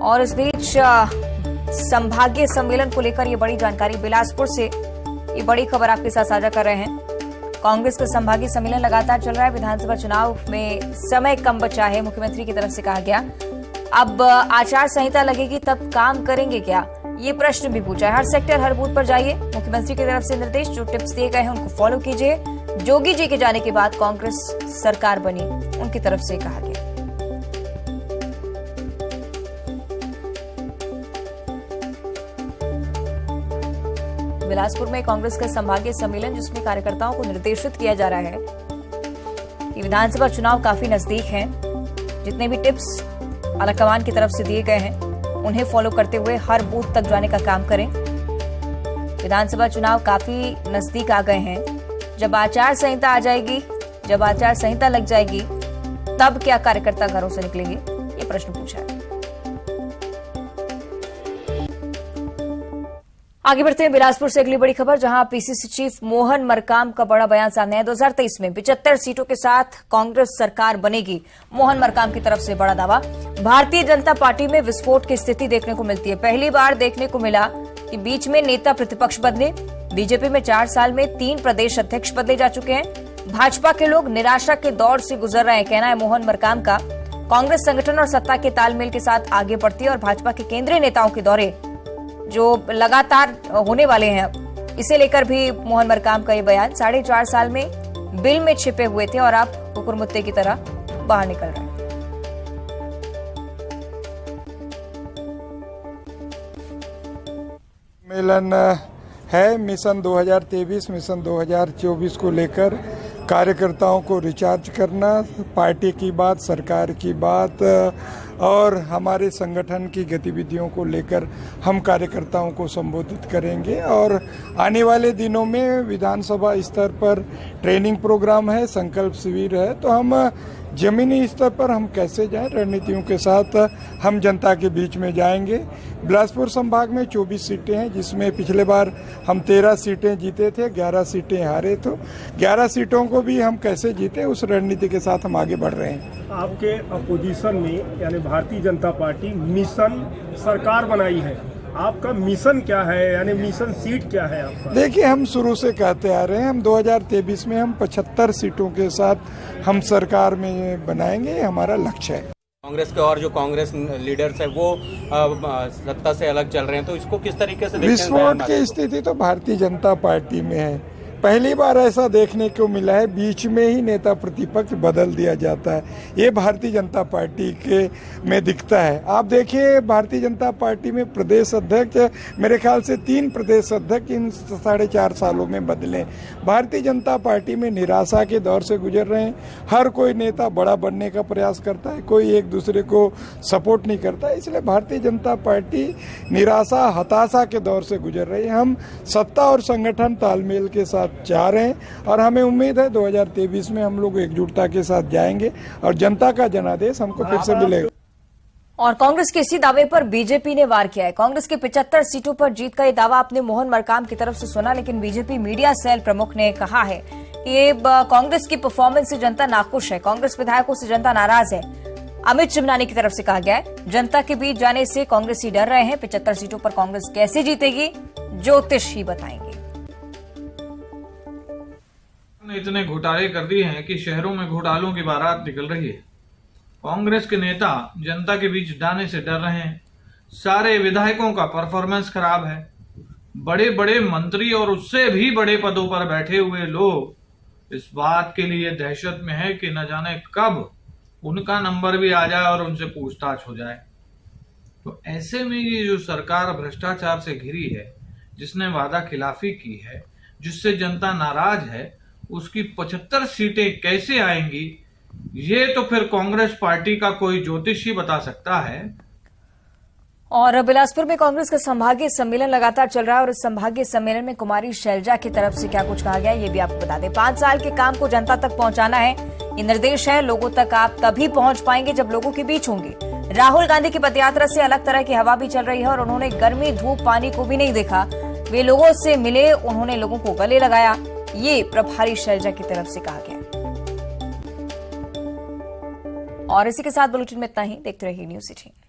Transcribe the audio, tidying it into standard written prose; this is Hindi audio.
और इस बीच संभागीय सम्मेलन को लेकर ये बड़ी जानकारी बिलासपुर से, ये बड़ी खबर आपके साथ साझा कर रहे हैं। कांग्रेस का संभागीय सम्मेलन लगातार चल रहा है। विधानसभा चुनाव में समय कम बचा है, मुख्यमंत्री की तरफ से कहा गया। अब आचार संहिता लगेगी तब काम करेंगे क्या, ये प्रश्न भी पूछा है। हर सेक्टर हर बूथ पर जाइए, मुख्यमंत्री की तरफ से निर्देश। जो टिप्स दिए गए हैं उनको फॉलो कीजिए। जोगी जी के जाने के बाद कांग्रेस सरकार बनी, उनकी तरफ से कहा गया। बिलासपुर में कांग्रेस का संभागीय सम्मेलन, जिसमें कार्यकर्ताओं को निर्देशित किया जा रहा है कि विधानसभा चुनाव काफी नजदीक हैं। जितने भी टिप्स आलाकमान की तरफ से दिए गए हैं उन्हें फॉलो करते हुए हर बूथ तक जाने का काम करें। विधानसभा चुनाव काफी नजदीक आ गए हैं। जब आचार संहिता आ जाएगी, जब आचार संहिता लग जाएगी, तब क्या कार्यकर्ता घरों से निकलेंगे, ये प्रश्न पूछा है। आगे बढ़ते हैं बिलासपुर से अगली बड़ी खबर, जहां पीसीसी चीफ मोहन मरकाम का बड़ा बयान सामने है। 2023 में 75 सीटों के साथ कांग्रेस सरकार बनेगी, मोहन मरकाम की तरफ से बड़ा दावा। भारतीय जनता पार्टी में विस्फोट की स्थिति देखने को मिलती है। पहली बार देखने को मिला कि बीच में नेता प्रतिपक्ष बदले। बीजेपी में 4 साल में 3 प्रदेश अध्यक्ष बदले जा चुके हैं। भाजपा के लोग निराशा के दौर से गुजर रहे हैं, कहना है मोहन मरकाम का। कांग्रेस संगठन और सत्ता के तालमेल के साथ आगे बढ़ती है और भाजपा के केंद्रीय नेताओं के दौरे जो लगातार होने वाले हैं, इसे लेकर भी मोहन मरकाम का ये बयान। 4.5 साल में बिल में छिपे हुए थे और अब कुकुरमुत्ते की तरह बाहर निकल रहे हैं। सम्मेलन है मिशन 2023 मिशन 2024 को लेकर कार्यकर्ताओं को रिचार्ज करना, पार्टी की बात, सरकार की बात और हमारे संगठन की गतिविधियों को लेकर हम कार्यकर्ताओं को संबोधित करेंगे। और आने वाले दिनों में विधानसभा स्तर पर ट्रेनिंग प्रोग्राम है, संकल्प शिविर है, तो हम जमीनी स्तर पर हम कैसे जाएं, रणनीतियों के साथ हम जनता के बीच में जाएंगे। बिलासपुर संभाग में 24 सीटें हैं, जिसमें पिछले बार हम 13 सीटें जीते थे, 11 सीटें हारे। तो 11 सीटों को भी हम कैसे जीते, उस रणनीति के साथ हम आगे बढ़ रहे हैं। आपके अपोजिशन में यानी भारतीय जनता पार्टी मिशन सरकार बनाई है, आपका मिशन क्या है, यानी मिशन सीट क्या है आपका? देखिए, हम शुरू से कहते आ रहे हैं, हम 2023 में हम 75 सीटों के साथ हम सरकार में बनाएंगे, हमारा लक्ष्य है। कांग्रेस के और जो कांग्रेस लीडर्स है वो सत्ता से अलग चल रहे हैं, तो इसको किस तरीके से देखते हैं? विस्फोट की स्थिति तो भारतीय जनता पार्टी में है। पहली बार ऐसा देखने को मिला है, बीच में ही नेता प्रतिपक्ष बदल दिया जाता है। ये भारतीय जनता पार्टी के में दिखता है। आप देखिए, भारतीय जनता पार्टी में प्रदेश अध्यक्ष मेरे ख्याल से 3 प्रदेश अध्यक्ष इन 4.5 सालों में बदले। भारतीय जनता पार्टी में निराशा के दौर से गुजर रहे हैं। हर कोई नेता बड़ा बनने का प्रयास करता है, कोई एक दूसरे को सपोर्ट नहीं करता। इसलिए भारतीय जनता पार्टी निराशा, हताशा के दौर से गुजर रही है। हम सत्ता और संगठन तालमेल के साथ चाह रहे हैं और हमें उम्मीद है 2023 में हम लोग एकजुटता के साथ जाएंगे और जनता का जनादेश हमको फिर से मिलेगा। और कांग्रेस के इसी दावे पर बीजेपी ने वार किया है। कांग्रेस के 75 सीटों पर जीत का ये दावा आपने मोहन मरकाम की तरफ से सुना, लेकिन बीजेपी मीडिया सेल प्रमुख ने कहा है कि कांग्रेस की परफॉर्मेंस से जनता नाखुश है, कांग्रेस विधायकों से जनता नाराज है। अमित चिमनानी की तरफ से कहा गया है, जनता के बीच जाने से कांग्रेसी डर रहे हैं। 75 सीटों पर कांग्रेस कैसे जीतेगी, ज्योतिष ही बताएंगे। इतने घोटाले कर दिए हैं कि शहरों में घोटालों की बारात निकल रही है। कांग्रेस के नेता जनता के बीच जाने से डर रहे हैं। सारे विधायकों का परफॉर्मेंस खराब है। बड़े बड़े मंत्री और उससे भी बड़े पदों पर बैठे हुए लोग इस बात के लिए दहशत में है कि न जाने कब उनका नंबर भी आ जाए और उनसे पूछताछ हो जाए। तो ऐसे में ये जो सरकार भ्रष्टाचार से घिरी है, जिसने वादा खिलाफी की है, जिससे जनता नाराज है, उसकी 75 सीटें कैसे आएंगी, ये तो फिर कांग्रेस पार्टी का कोई ज्योतिष ही बता सकता है। और बिलासपुर में कांग्रेस का संभागीय सम्मेलन लगातार चल रहा है और इस संभागीय सम्मेलन में कुमारी शैलजा की तरफ से क्या कुछ कहा गया, ये भी आपको बता दें। 5 साल के काम को जनता तक पहुंचाना है, ये निर्देश है। लोगों तक आप तभी पहुंच पाएंगे जब लोगों के बीच होंगे। राहुल गांधी की पदयात्रा से अलग तरह की हवा भी चल रही है और उन्होंने गर्मी, धूप, पानी को भी नहीं देखा। वे लोगों से मिले, उन्होंने लोगों को गले लगाया, ये प्रभारी शैलजा की तरफ से कहा गया। और इसी के साथ बुलेटिन में इतना ही। देखते रहिए न्यूज़ सिटी।